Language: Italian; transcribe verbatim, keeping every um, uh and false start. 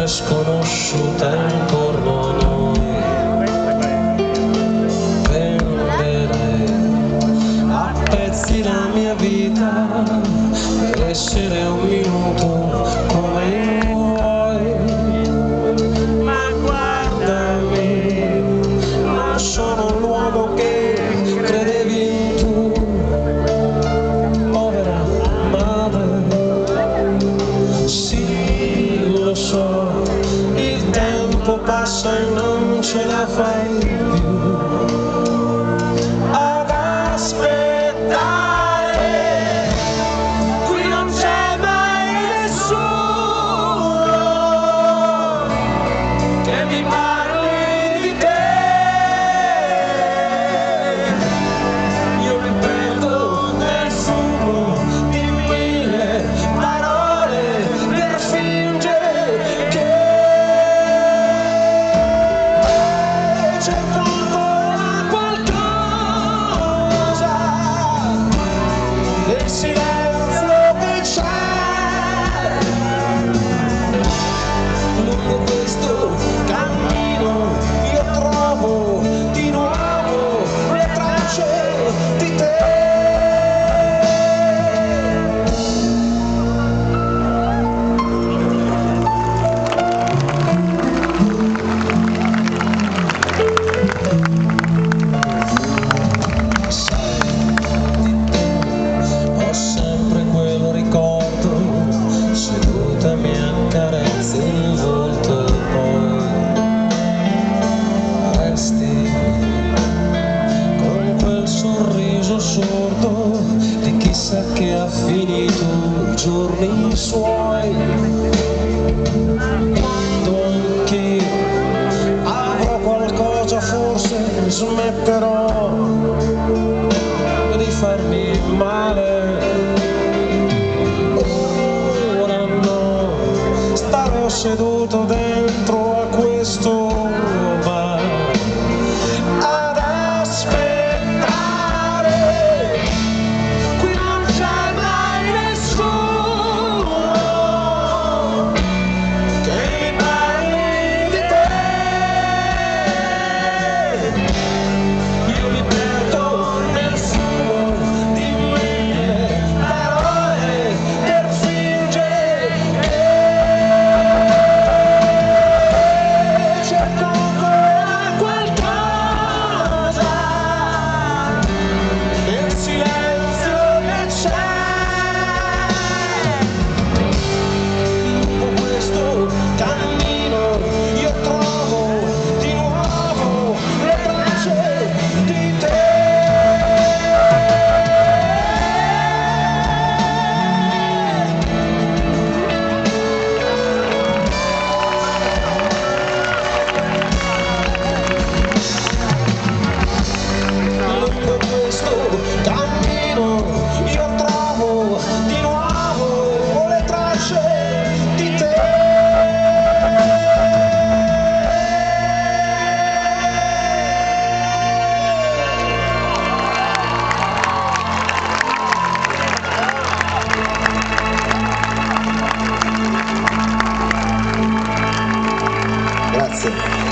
è sconosciuta intorno a noi. Prenderei a pezzi la mia vita per essere un minuto come vuoi. Ma guardami, non sono l'uomo che credevi tu, povera madre. Sì, lo so, il tempo passa e non ce la fai più ad aspettare. Qui non c'è mai nessuno che mi parli di te. Io mi perdo nel fumo di mille parole per fingere che cerco ancora qualcosa nel silenzio che c'è lungo questo cammino. Io trovo di nuovo le tracce di te. Ho sempre quel ricordo, seduta mi accarezzi il volto e poi resti con quel sorriso sordo di chissà che ha finito i giorni suoi. Quando anch'io avrò qualcosa forse smetterò di farmi male. Ora no, starò seduto dentro a questo bar ad aspettare. Qui non c'è mai nessuno che mi parli di te. Io mi perdo nel fumo di mille parole per fingere che cerco ancora qualcosa nel silenzio che c'è lungo questo cammino. Io trovo di nuovo le tracce di te. Lungo questo cammino io trovo di nuovo le tracce di te. Grazie.